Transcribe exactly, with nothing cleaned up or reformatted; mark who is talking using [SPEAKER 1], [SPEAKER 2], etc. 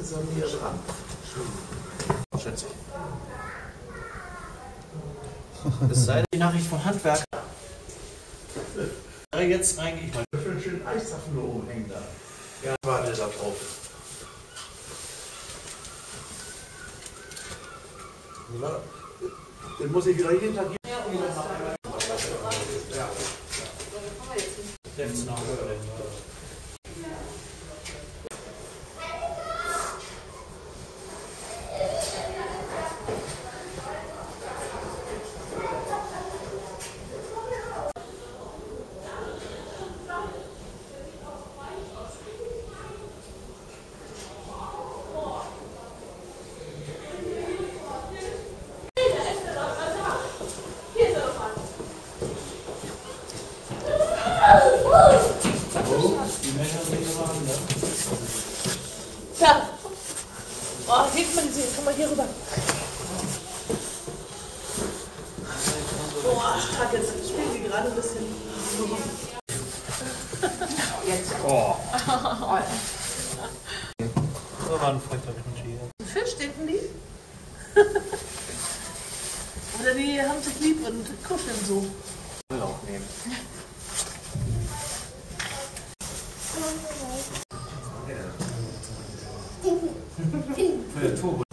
[SPEAKER 1] langsam hier dran. Schätze ich. Es sei denn, die Nachricht vom Handwerker. Jetzt eigentlich mal für einen schönen Eisapfel umhängen da. Ja, warte da drauf. Den muss ich wieder hintergehen. Ja, und wieder machen. Ja. Jetzt noch.
[SPEAKER 2] Ja. Oh, hebt man sie. Komm mal hier rüber. Boah, stark. Jetzt spielen sie gerade ein bisschen. Jetzt.
[SPEAKER 1] Oh. Da war ein Freitag mit Ski.
[SPEAKER 2] Ein Fisch, denken die? Oder die haben sich lieb und kuscheln so.
[SPEAKER 1] Ich will auch nehmen. Für den Turbo.